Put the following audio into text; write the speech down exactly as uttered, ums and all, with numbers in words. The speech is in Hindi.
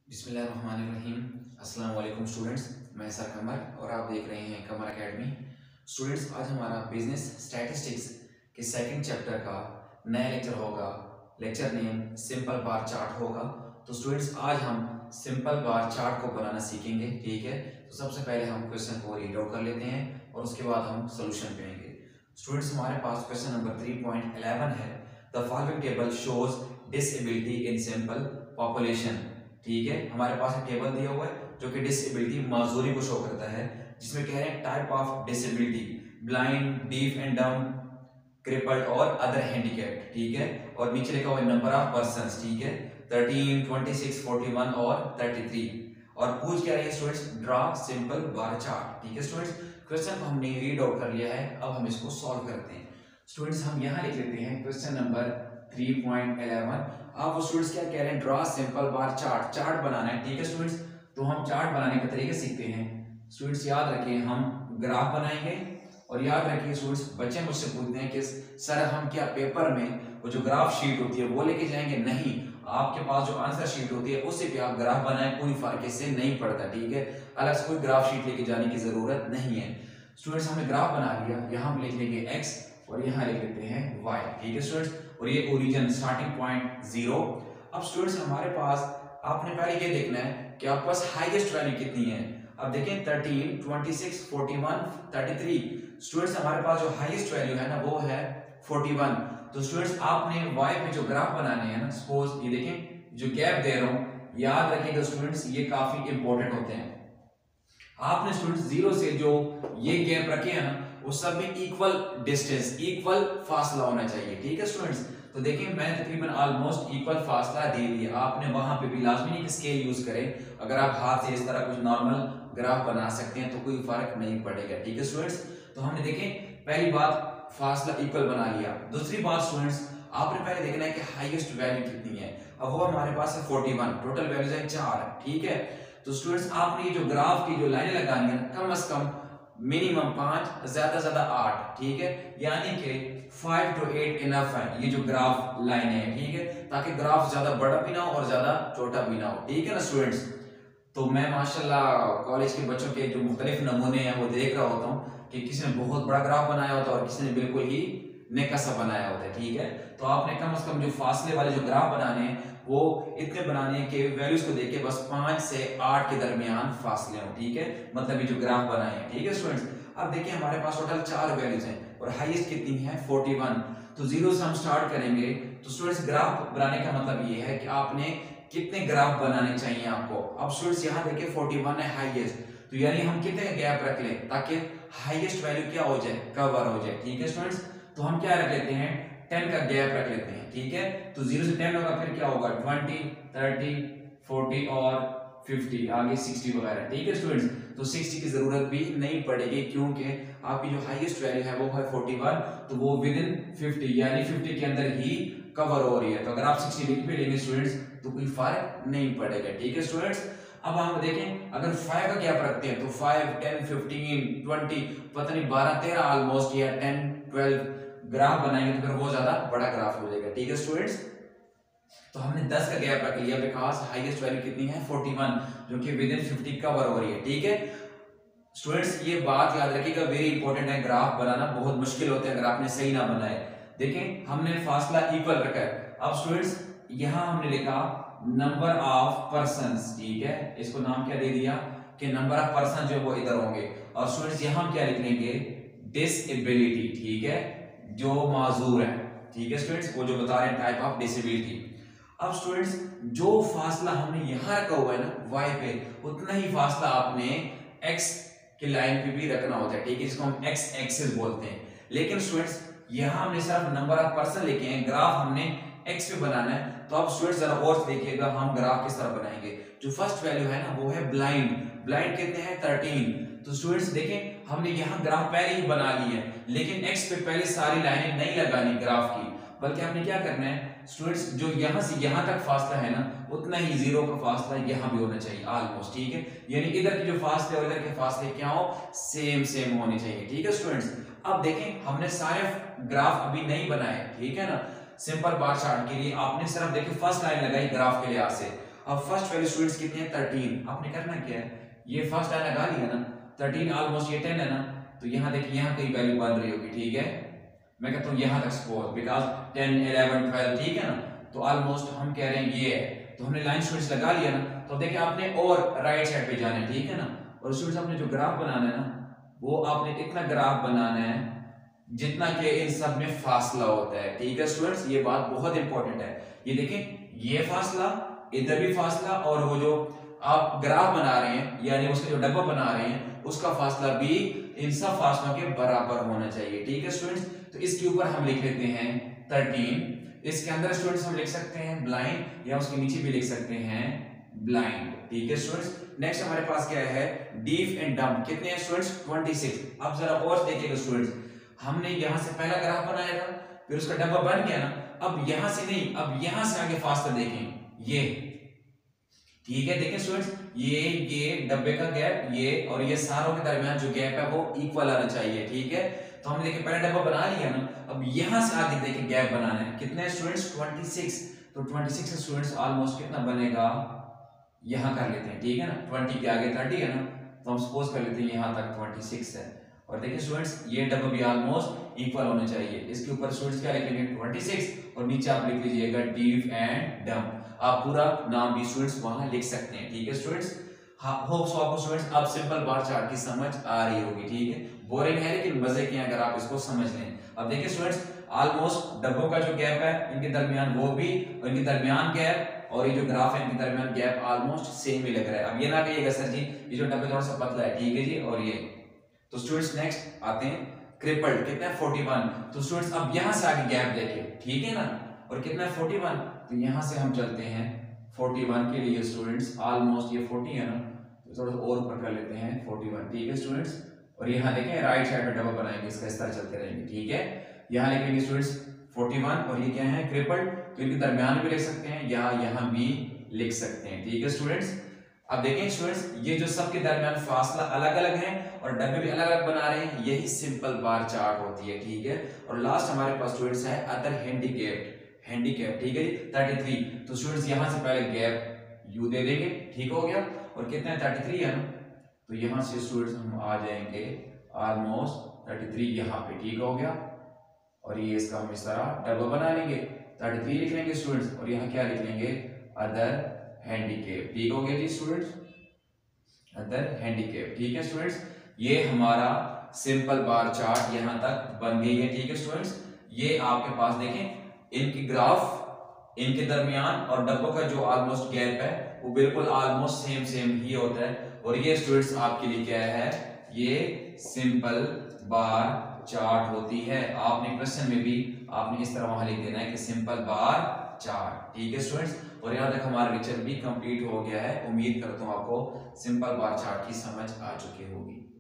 बिस्मिल्लाहिर्रहमानिर्रहीम। अस्सलाम वालेकुम स्टूडेंट्स, मैं सर कमर और आप देख रहे हैं कमर एकेडमी। स्टूडेंट्स, आज हमारा बिजनेस स्टैटिस्टिक्स के सेकंड चैप्टर का नया लेक्चर होगा। Lecture name simple bar chart होगा। तो स्टूडेंट्स, आज हम सिंपल बार चार्ट को बनाना सीखेंगे। ठीक है, तो सबसे पहले हम क्वेश्चन को रीड आउट कर लेते हैं और उसके बाद हम सोल्यूशन करेंगे। स्टूडेंट्स, हमारे पास question number three point eleven है। The following table shows disability in simple population. ठीक है, हमारे पास एक टेबल दिया हुआ है जो कि डिसेबिलिटी माजूरी को शो करता है, जिसमें कह रहे हैं type of disability blind, deaf and dumb, crippled और अदर हैंडीकैप्ड। ठीक है, और नीचे लिखा हुआ है नंबर ऑफ पर्संस। ठीक है, thirteen, twenty six, forty one और थर्टी थ्री। और पूछ क्या रही है students, draw simple bar chart. ठीक है स्टूडेंट्स, क्वेश्चन को हमने रीड आउट कर लिया है, अब हम इसको सॉल्व करते हैं। स्टूडेंट्स, हम यहाँ लिख लेते हैं question number three point eleven. अब वो स्टूडेंट्स क्या कह रहे हैं, draw simple bar chart, chart बनाना है। ठीक है स्टूडेंट्स, तो हम चार्ट बनाने का तरीका सीखते हैं। स्टूडेंट्स याद रखें, हम ग्राफ बनाएंगे और याद रखिए स्टूडेंट्स, बच्चे मुझसे पूछते हैं कि सर हम क्या पेपर में वो जो ग्राफ शीट होती है वो लेके जाएंगे? नहीं, आपके पास जो आंसर शीट होती है उससे भी आप ग्राफ बनाएं, कोई फर्क इससे नहीं पड़ता। ठीक है, अलग से कोई ग्राफ शीट लेके जाने की जरूरत नहीं है। स्टूडेंट्स, हमने ग्राफ बना लिया, यहाँ हम लिख लेंगे एक्स और यहाँ लिख लेते हैं वाई। ठीक है स्टूडेंट्स, और ये ओरिजिन स्टार्टिंग पॉइंट जीरो। अब स्टूडेंट्स, हमारे पास आपने पहले ये देखना है कि आपके पास हाईएस्ट वैल्यू कितनी है। अब देखें thirteen, twenty six, forty one, thirty three. Students, हमारे पास जो हाईएस्ट वैल्यू है ना वो है फोर्टी वन। तो स्टूडेंट्स, आपने वाई पे जो ग्राफ बनाने हैं ना, सपोज ये देखें जो गैप दे रहा हूं, याद रखिएगा स्टूडेंट्स ये काफी इंपॉर्टेंट होते हैं। आपने स्टूडेंट्स जीरो से जो ये गैप रखे हैं ना वो सब में इक्वल डिस्टेंस, इक्वल फासला होना चाहिए। ठीक है स्टूडेंट्स, तो देखिए मैंने तकरीबन ऑलमोस्ट इक्वल फासला दे दिया। आपने वहां पे भी लाजमी नहीं कि स्केल यूज करें, अगर आप हाथ से इस तरह कुछ नॉर्मल ग्राफ बना सकते हैं तो कोई फर्क नहीं पड़ेगा। ठीक है स्टूडेंट्स, तो हमने देखें पहली बात फासला इक्वल बना लिया। दूसरी बात स्टूडेंट्स, आपने पहले देखना है कि हाईएस्ट वैल्यू कितनी है। अब वो हमारे पास है फोर्टी वन, टोटल वैल्यूज है चार। ठीक है, तो स्टूडेंट्स आपने ये जो ग्राफ की जो लाइनें लगानी है कम से कम मिनिमम पांच, ज्यादा ज्यादा आठ। ठीक है, यानी कि फाइव टू एट इनफ है ये जो ग्राफ लाइन है। ठीक है, ताकि ग्राफ ज्यादा बड़ा भी ना हो और ज्यादा छोटा भी ना हो। ठीक है ना स्टूडेंट्स, तो मैं माशाल्लाह कॉलेज के बच्चों के जो मुख्तलिफ नमूने हैं वो देख रहा होता हूँ कि किसी ने बहुत बड़ा ग्राफ बनाया होता है और किसी ने बिल्कुल ही नेका सा बनाया होता है। ठीक है, तो आपने कम से कम जो फासले वाले जो ग्राफ बनाने हैं वो इतने बनाने हैं कि वैल्यूज को देख के बस पांच से आठ के दरमियान फासले हों। ठीक है, मतलब ये जो ग्राफ बनाए हैं। ठीक है स्टूडेंट्स, अब देखिए हमारे पास टोटल चार वैल्यूज हैं और हाईएस्ट कितनी है फोर्टी वन। तो जीरो से हम स्टार्ट करेंगे। तो स्टूडेंट्स, ग्राफ बनाने का मतलब ये है कि आपने कितने ग्राफ बनाने चाहिए आपको। अब स्टूडेंट्स यहाँ देखिए फोर्टी वन है हाईएस्ट, तो यानी हम कितने गैप रख लें ताकि हाईएस्ट वैल्यू क्या हो जाए, कवर हो जाए। ठीक है स्टूडेंट्स, तो हम क्या रख लेते हैं, टेन का गैप रख लेते हैं। ठीक है, तो जीरो से टेन होगा, फिर क्या होगा ट्वेंटी, थर्टी, फोर्टी और फिफ्टी, आगे सिक्सटी वगैरह। ठीक है स्टूडेंट्स, तो सिक्सटी की जरूरत भी नहीं पड़ेगी क्योंकि आपकी जो हाईएस्ट वैल्यू है वो है फोर्टी वन, तो वो विद इन फिफ्टी यानी फिफ्टी के अंदर ही कवर हो रही है। तो अगर आप सिक्सटी लिख भी लेंगे स्टूडेंट्स तो कोई फर्क नहीं पड़ेगा। ठीक है स्टूडेंट्स, अब हम देखें अगर फाइव का गैप रखते हैं तो फाइव, टेन, फिफ्टीन, ट्वेंटी, पता नहीं बारह, तेरह ऑलमोस्ट या टेन, ट्वेल्व ग्राफ बनाएंगे तो फिर वो ज्यादा बड़ा ग्राफ हो जाएगा। ठीक है स्टूडेंट्स, तो हमने दस का गैप रख लिया बिकॉज हाईएस्ट वैल्यू कितनी है फोर्टी वन, जो कि विद इन फिफ्टी कवर हो रही है। ठीक है स्टूडेंट्स, ये बात याद रखिएगा, वेरी इंपॉर्टेंट है। ग्राफ बनाना बहुत मुश्किल होता है अगर आपने सही ना बनाए। देखें हमने फासला इक्वल रखा है। अब स्टूडेंट्स यहां हमने लिखा नंबर ऑफ पर्संस। ठीक है, इसको नाम क्या दे दिया कि नंबर ऑफ पर्सन जो वो इधर होंगे। और स्टूडेंट्स यहां हम क्या लिख लेंगे, डिसेबिलिटी। ठीक है, जो माजूर है। ठीक है स्टूडेंट्स, वो जो बता रहे हैं टाइप ऑफ डिसेबिलिटी। अब स्टूडेंट्स जो फासला हमने यहां रखा हुआ है ना वाई पे, उतना ही फासला आपने एक्स की लाइन पे भी रखना होता है। ठीक है, इसको हम एक्स एक्सिस बोलते हैं। लेकिन स्टूडेंट्स यहां हमने सिर्फ नंबर ऑफ पर्सन लिखे हैं, ग्राफ हमने एक्स पे बनाना है। तो अब स्टूडेंट्स जरा और देखिएगा हम ग्राफ किस तरह बनाएंगे। जो फर्स्ट वैल्यू है ना वो है ब्लाइंड, ब्लाइंड कितने हैं थर्टीन। तो स्टूडेंट्स देखें हमने यहाँ ग्राफ पहले ही बना ली है, लेकिन एक्स पे पहले सारी लाइनें नहीं लगानी ग्राफ की, बल्कि हमने क्या करना है स्टूडेंट्स, जो यहाँ से यहाँ तक फासला है ना उतना ही जीरो का फासला यहाँ भी होना चाहिए ऑलमोस्ट। ठीक है, यानी इधर की जो फासले और इधर के फासले क्या हो, सेम सेम होने चाहिए। ठीक है स्टूडेंट्स, अब देखें हमने सारे ग्राफ अभी नहीं बनाए। ठीक है ना, सिंपल बार चार्ट के लिए आपने सिर्फ देखिए फर्स्ट लाइन लगाई ग्राफ के लिहाज से। अब फर्स्ट वैल्यू स्टूडेंट्स कितने हैं थर्टीन। आपने करना क्या है, ये फर्स्ट लाइन लगा लिया ना, थर्टीन ऑलमोस्ट ये टेन है ना, तो यहाँ देखिए यहाँ कहीं वैल्यू बन रही होगी, ठीक है। मैं कहता हूँ यहाँ तक suppose because ten eleven twelve, ठीक है ना, तो ऑलमोस्ट हम कह रहे हैं ये है, तो हमने लाइन स्टूडेंट्स लगा लिया ना। तो देखिए आपने और राइट साइड पे जाना है, ठीक है ना, और स्टूडेंट्स आपने जो ग्राफ बनाना है ना, वो आपने इतना ग्राफ बनाना है जितना कि इन सब में फासला होता है, ठीक है स्टूडेंट्स। ये बात बहुत इंपॉर्टेंट है। ये देखें ये फासला, इधर भी फासला, और वो जो आप ग्राफ बना रहे हैं यानी उसका जो डब्बा बना रहे हैं उसका फासला भी इन सब फासलों के बराबर होना चाहिए, ठीक है स्टूडेंट्स। तो इसके ऊपर हम लिख लेते हैं थर्टीन। इसके अंदर स्टूडेंट्स हम लिख सकते हैं ब्लाइंड, या उसके नीचे भी लिख सकते हैं ब्लाइंड, ठीक है स्टूडेंट्स। नेक्स्ट हमारे पास क्या है, डीफ एंड डंप। कितने हैं स्टूडेंट्स, छब्बीस। अब जरा और देखिएगा स्टूडेंट्स, हमने यहां से पहला ग्राफ बनाया था, फिर उसका डब्बा बन गया ना, अब यहां से नहीं, अब यहां से आगे फासला देखें, ये ठीक है। देखें स्टूडेंट्स, ये ये डब्बे का गैप, ये और ये सारों के दरमियान जो गैप है वो इक्वल आना चाहिए, ठीक है। तो हमने देखिए पहला डब्बा बना लिया ना, अब यहां से आगे देखिए गैप बनाना है। कितने स्टूडेंट्स, छब्बीस। तो छब्बीस स्टूडेंट्स ऑलमोस्ट कितना बनेगा, यहां कर लेते हैं, ठीक है ना, बीस के आगे तीस है ना, तो हम सपोज कर लेते हैं यहां तक छब्बीस है। और देखिए स्टूडेंट्स ये डब्बा भी ऑलमोस्ट इक्वल होना चाहिए। इसके ऊपर स्टूडेंट्स क्या लिखेंगे, छब्बीस, और नीचे आप लिख लीजिएगा डीफ एंड डंप। आप पूरा नाम भी स्टूडेंट्स वहां लिख सकते हैं, ठीक है स्टूडेंट्स। होप सो आपको स्टूडेंट्स अब सिंपल बार चार्ट की समझ आ रही होगी, ठीक है। बोरिंग है लेकिन मजे के अगर आप इसको समझ लें। अब देखिए स्टूडेंट्स ऑलमोस्ट डब्बों का जो गैप है इनके दरमियान वो भी, इनके दरमियान गैप और ये जो ग्राफ है इनके दरमियान गैप ऑलमोस्ट सेम ही लग रहा है। अब ये ना कहिएगा सर जी ये जो डब्बे थोड़ा सा पतला है, ठीक है जी, और ये। तो स्टूडेंट्स नेक्स्ट आते हैं क्रिपल्ड। कितना है, इकतालीस। तो स्टूडेंट्स अब यहां से आगे गैप देखिए, ठीक है ना, और कितना है, इकतालीस। तो यहां से हम चलते हैं इकतालीस के लिए स्टूडेंट्स, ऑलमोस्ट ये चालीस है ना, तो थोड़ा सा और ऊपर कर लेते हैं इकतालीस, ठीक है स्टूडेंट्स। और यहाँ देखें राइट साइड में डबल बनाएंगे, इसका इस तरह चलते रहेंगे, ठीक है। यहाँ लिखेंगे स्टूडेंट्स इकतालीस, और ये क्या है, क्रिपल्ड, तो इनके दरमियान भी लिख सकते हैं या यहाँ भी लिख सकते हैं, ठीक है स्टूडेंट्स। अब देखें स्टूडेंट्स ये जो सबके दरमियान फासला अलग अलग है और डब्बे भी अलग अलग बना रहे हैं, यही सिंपल बार चार्ट होती है, ठीक है। और लास्ट हमारे पास स्टूडेंट्स है अदर हैंडीकैप्ड, हैंडीकैप, ठीक है जी, तैंतीस। तो स्टूडेंट्स यहां से पहले गैप यू दे देंगे, ठीक हो गया। और कितना है, तैंतीस है ना, तो यहां से स्टूडेंट्स हम आ जाएंगे ऑलमोस्ट तैंतीस यहां पे, ठीक हो गया। और ये इसका हम इस तरह डब्बा बना लेंगे, तैंतीस लिख लेंगे स्टूडेंट्स, और यहाँ क्या लिख लेंगे, अदर हैंडीकैप, ठीक हो गया जी स्टूडेंट्स, अदर हैंडीकैप, ठीक है स्टूडेंट्स। ये हमारा सिंपल बार चार्ट यहां तक बन गई है, ठीक है स्टूडेंट्स। ये आपके पास देखें इनकी ग्राफ, इनके दरमियान और डब्बों का जो ऑलमोस्ट गैप है वो बिल्कुल ऑलमोस्ट सेम सेम ही होता है। और ये स्टूडेंट्स आपके लिए क्या है, ये सिंपल बार चार्ट होती है। आपने क्वेश्चन में भी आपने इस तरह वहां लिख देना है कि सिंपल बार चार्ट, ठीक है स्टूडेंट्स। और यहाँ तक हमारा लेक्चर भी कंप्लीट हो गया है। उम्मीद करता हूँ आपको सिंपल बार चार्ट की समझ आ चुकी होगी।